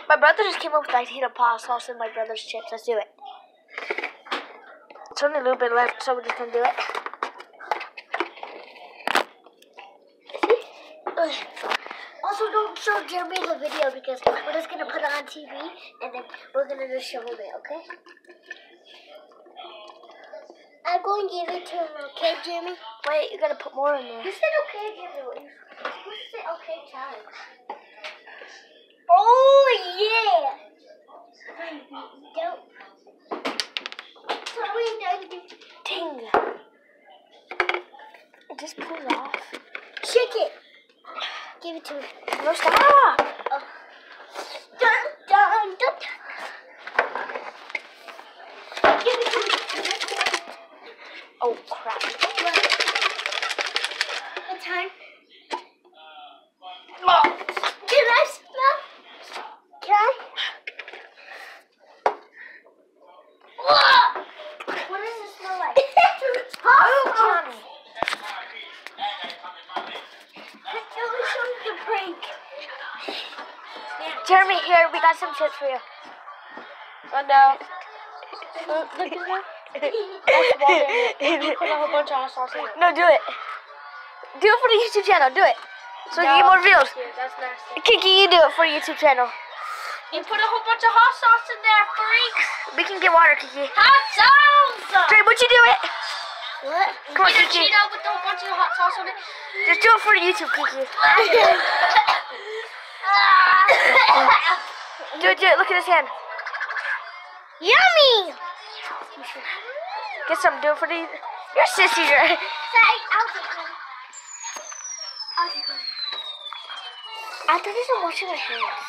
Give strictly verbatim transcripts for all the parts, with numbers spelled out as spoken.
My brother just came up with the idea to put sauce in my brother's chips. Let's do it. It's only a little bit left, so we're just gonna do it. Also, don't show Jeremy the video because we're just gonna put it on T V and then we're gonna just show him it, okay? I'm going to give it to him, okay, Jeremy? Wait, you gotta put more in there. You said okay, Jeremy. You said okay, challenge. Oh, yeah! Dope. Dang. It just pulls off. Shake it. Give it to me. No, stop. Oh. Dun, dun, dun. Give it to me. Oh, crap. What time? Oh. Can I smell? Can I? What does it smell like? Oh, Johnny. The prank. Jeremy, here, we got some chips for you. Oh, no. Look at that. That's water. Put a whole bunch of hot sauce in it. No, do it. Do it for the YouTube channel. Do it. So No, you get more views. that's nasty. Kiki, you do it for your YouTube channel. You put a whole bunch of hot sauce in there, freaks. We can get water, Kiki. Hot sauce! Trey, would you do it? What? Come on, Get a Kiki. Cheeto with a whole bunch of hot sauce on it. Just do it for YouTube, Kiki. Do it, do it. Look at his hand. Yummy! Get some. Do it for the... You're a sissy, right? Say, I'll take one. I'll take one. I thought these were washing their hands.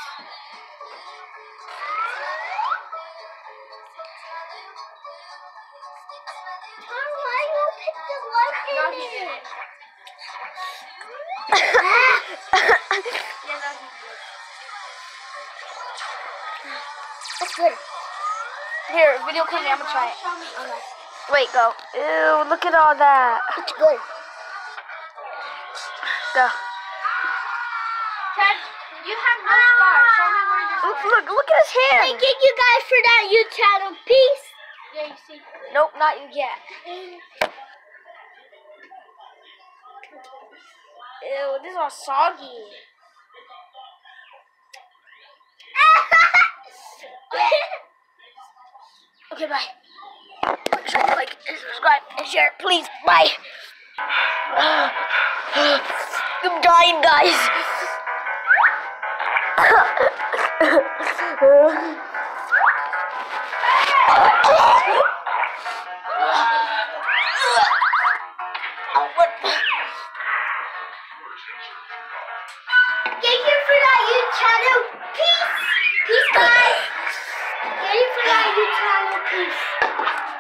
Mom, why you pick the one Not in here. it? That's good. Here, video call me. I'm gonna try it. Wait, go. Ew, look at all that. It's good. Go. Ted, you have no scars. Show me where your Look, look, look at his hand. Thank you guys for that YouTube channel. Peace. Yeah, you see. Nope, not you yet. Ew, this is all soggy. Okay, bye. Make sure you like and subscribe and share, please. Bye. I'm dying, guys. Thank you for that YouTube channel. Peace. Peace, guys. Thank you for that YouTube channel. Peace.